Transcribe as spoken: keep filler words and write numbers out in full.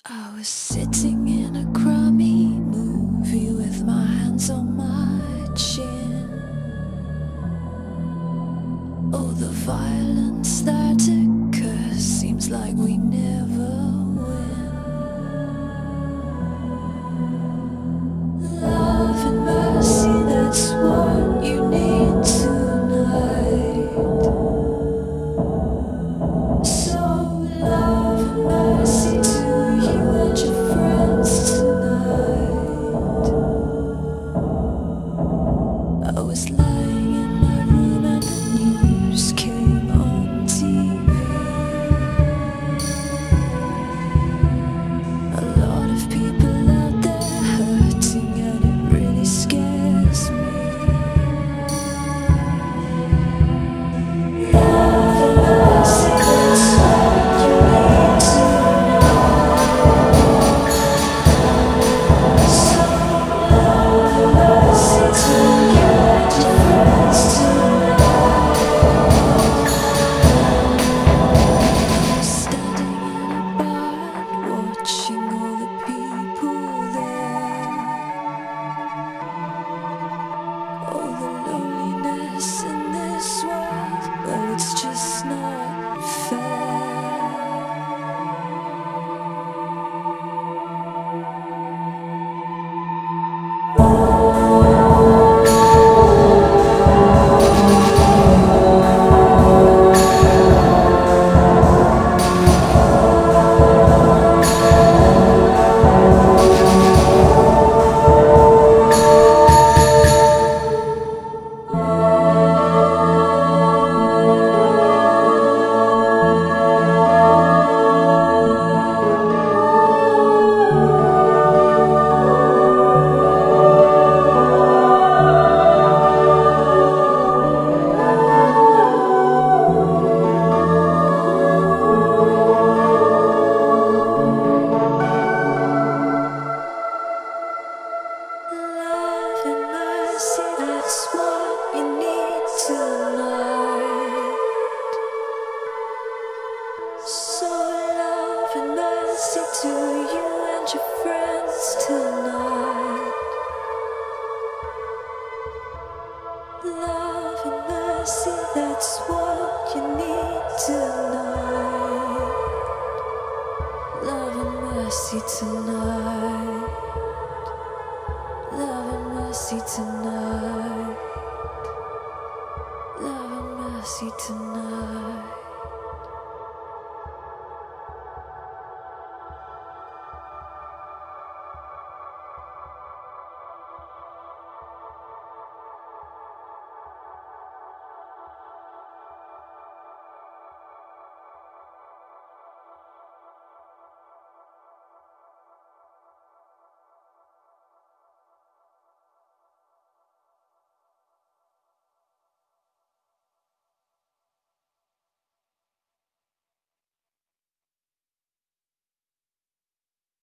I was sitting in a crummy movie with my hands on my chin. Oh, the violence that occurs seems like we never win. Love and mercy, that's what you need tonight. So love and mercy to you and your friends tonight. I was lying in my room and the news came on T V. A lot of people out there hurting and it really scares me. Love and mercy, that's what you need tonight. So love and mercy to you and your friends tonight. Standing in a bar watching all the people there. All the loneliness in this world, well, it's just not fair. Love and mercy, that's what you need tonight. So love and mercy to you and your friends tonight. Love and mercy, that's what you need tonight. Love and mercy tonight. Love and mercy tonight. Love and mercy tonight.